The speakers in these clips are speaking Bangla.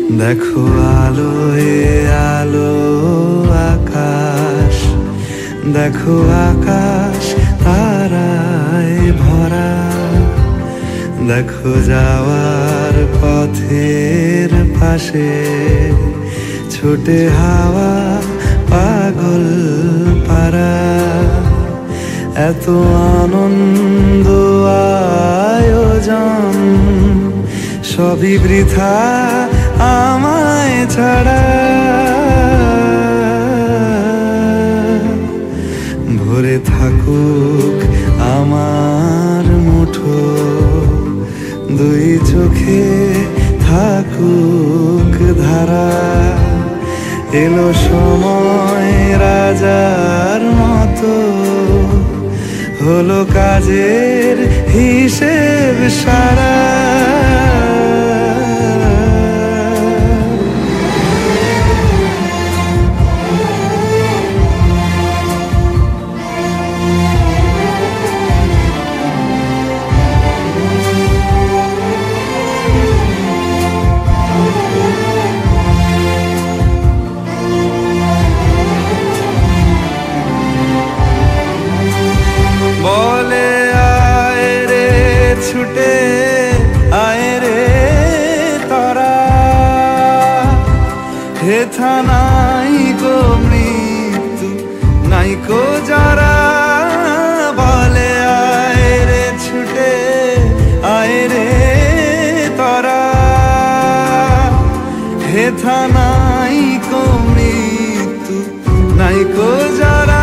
দেখো আলোয় আলো আকাশ, দেখো আকাশ তারায় ভরা, দেখো যাওয়ার পথের পাশে ছোটে হাওয়া পাগল পারা। এত আনন্দ আয়োজন সবই বৃথা আমায় ছাড়া। ভরে থাকুক আমার মুঠো, দুই চোখে থাকুক ধারা। এলো সময় রাজার মতো, হলো কাজের হিসেব সারা। বলে আয় রে ছুটে আয় রে তারা, হেথা নাই গো মৃত্যু নাই কো যারা। বলে আয় রে ছুটে আয় রে তারা, হেথা নাই কো মৃত্যু নাই কো যারা।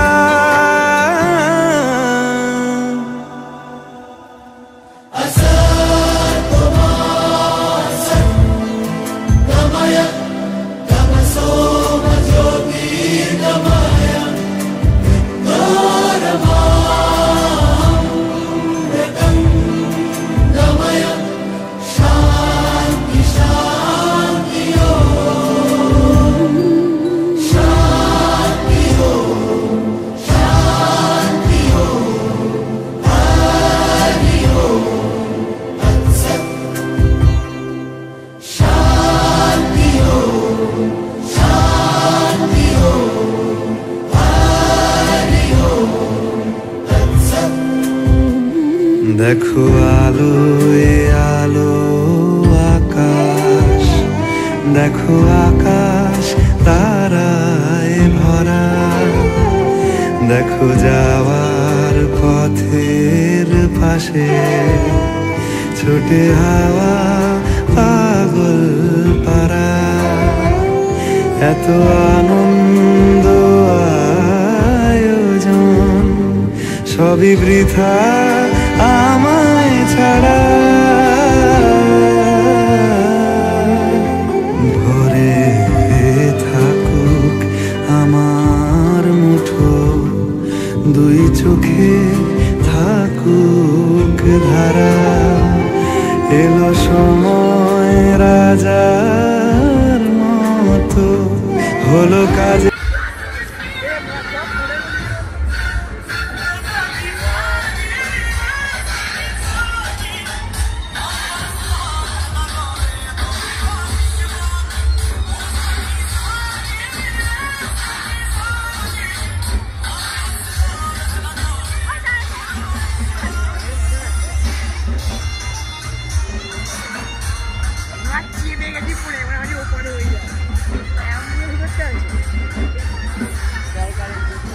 দেখো আলোয় আলো আকাশ, দেখো আকাশ তারায় ভরা, দেখো যাওয়ার পথের পাশে ছোটে হাওয়া পাগল পারা। এত আনন্দ আয়োজন সবই বৃথা আমায় ছাড়া। ভরে থাকুক আমার মুঠো, দুই চোখে থাকুক ধারা। এলো সময় রাজার মতো, হলো কাজে pure,